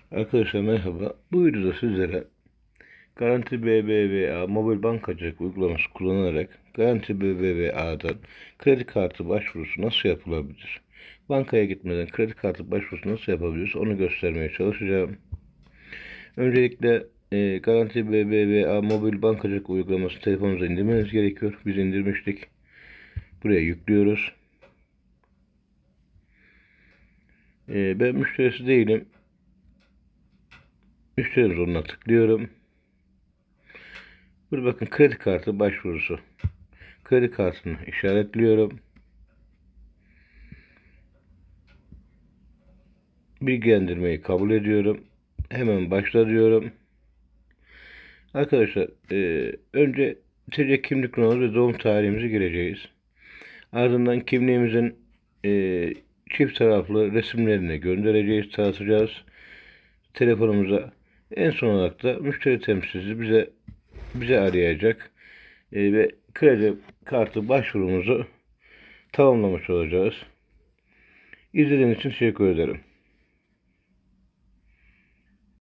Arkadaşlar merhaba. Bu videoda sizlere Garanti BBVA mobil bankacılık uygulaması kullanarak Garanti BBVA'dan kredi kartı başvurusu nasıl yapılabilir? Bankaya gitmeden kredi kartı başvurusu nasıl yapabiliriz? Onu göstermeye çalışacağım. Öncelikle Garanti BBVA mobil bankacılık uygulaması telefonunuza indirmeniz gerekiyor. Biz indirmiştik. Buraya yüklüyoruz. Ben müşterisi değilim. Müşteri zoruna tıklıyorum. Burada bakın kredi kartı başvurusu. Kredi kartını işaretliyorum. Bilgilendirmeyi kabul ediyorum. Hemen başla diyorum. Arkadaşlar önce TC kimlik numaramız ve doğum tarihimizi gireceğiz. Ardından kimliğimizin çift taraflı resimlerini göndereceğiz, tanıtacağız telefonumuza. En son olarak da müşteri temsilcisi bize arayacak ve kredi kartı başvurumuzu tamamlamış olacağız. İzlediğiniz için teşekkür ederim.